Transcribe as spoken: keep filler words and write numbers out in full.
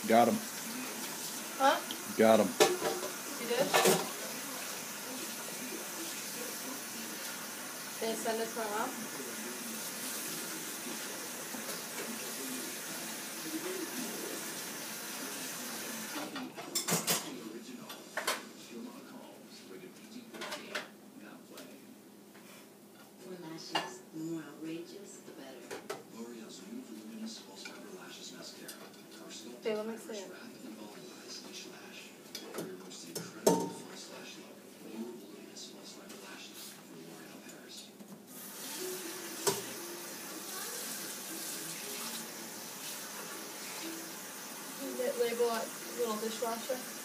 Got him. Huh? Got him. You did? Can you send it to my mom? Lashes, the more outrageous, the better. L'Oreal's new voluminous false fiber lashes mascara. Okay, let me see it. Rather than bowling by each lash, removes the incredible false lash look. New voluminous false fiber lashes from L'Oreal Paris. Is it label at little dishwasher?